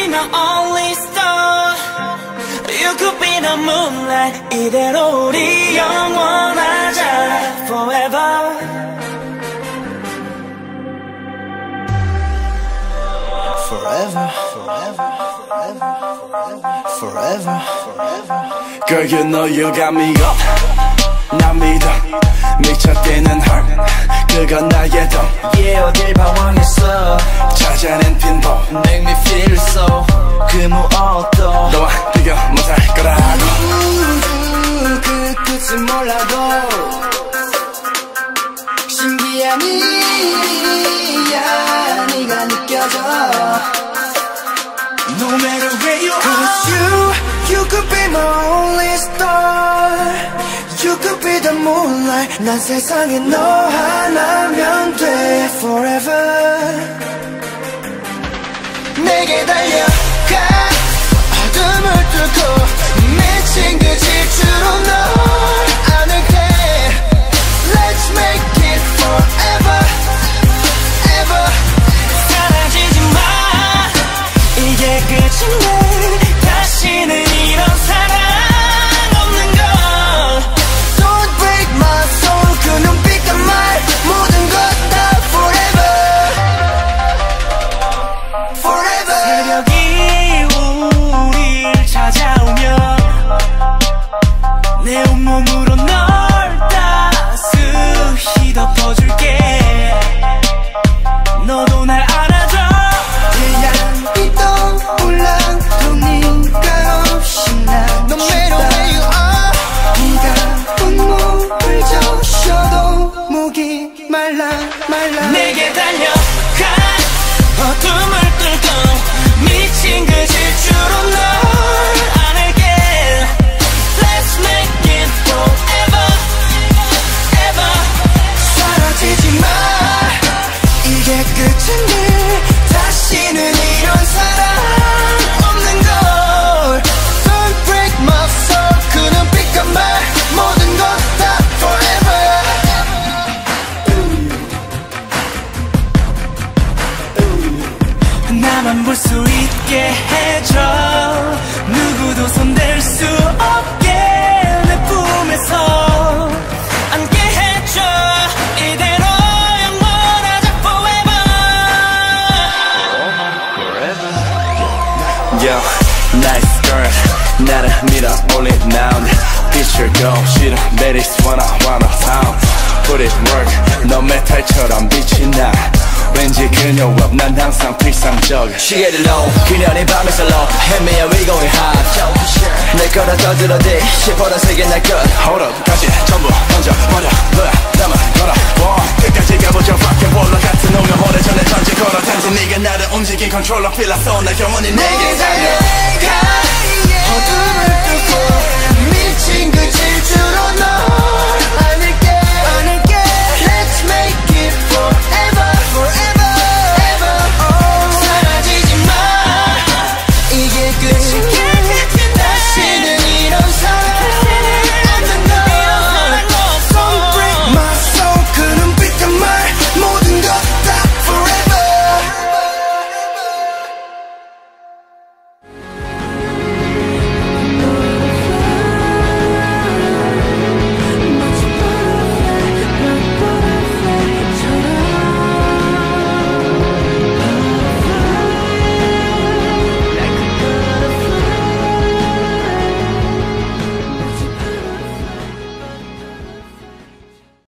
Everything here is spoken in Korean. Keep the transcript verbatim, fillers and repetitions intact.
my only star. You could be the moonlight. 이대로 우리 영원하자 forever. Forever, forever, forever, forever, forever. Girl, you know you got me up. 나 믿어 미쳐 뛰는 heart. 그건 나의 돈. Yeah, 어딜 방황했어. 찾아낸 빈도 Make me feel so. 그 무엇도 너와 비교 못할 거라고. 그 끝은 몰라도 신기한 일이야. 네가 느껴져. No matter where you are. Cause you, you could be my only star. You could be the moonlight. 난 세상에 너 하나면 돼 forever. 내게 달려가. 어둠을 뚫고 미친 그 질주로 널 안을게. Let's make it forever, ever. 사라지지 마. 이게 끝인데 다시는 이런 사랑 없는 걸. Don't break my soul. 그 눈빛과 말 모든 것 다 forever, forever. 새벽이 우릴 찾아오면 내 온몸으로 널 따스히 덮어줄게. 너도 날 안아줘. 태양이 떠올라도 네가 없이 난 No matter where you are. 네가 온몸을 적셔도 목이 말라 말라. 내게 달려가. 어둠을 뚫고 미친 그 질주로 널 안을게. Let's make it forever, ever. 사라지지 마. 이게 끝인데 다시는 이런 사랑 없는 걸. Don't break my soul. 그 눈빛과 말 모든 것 다 forever. 나만 볼 수 있게 해줘. 누구도 손댈 수 없게 내 품에서 안게 해줘. 이대로 영원하자 forever. Yo, nice girl. 나를 밀어 올린 mound. 빛을 go 싫어 ladies wanna wanna pound. Put it work. 너 메탈처럼 빛이 나. 왠지 그녀 없 난 항상 필상적. 시계를 low. 그녀는 밤에서 low. Hit me and we going high. 내 거라 떠들어대. 시퍼런 세계 날 것. Hold up 다시 전부 던져버려. 너야 나만 걸어. 끝까지 가보자 rock and roller 같은 운명 오래전에 던진 걸어. 단지 네가 나를 움직인 컨트롤러 필라서 나 영원히 내게 달려. 달려가.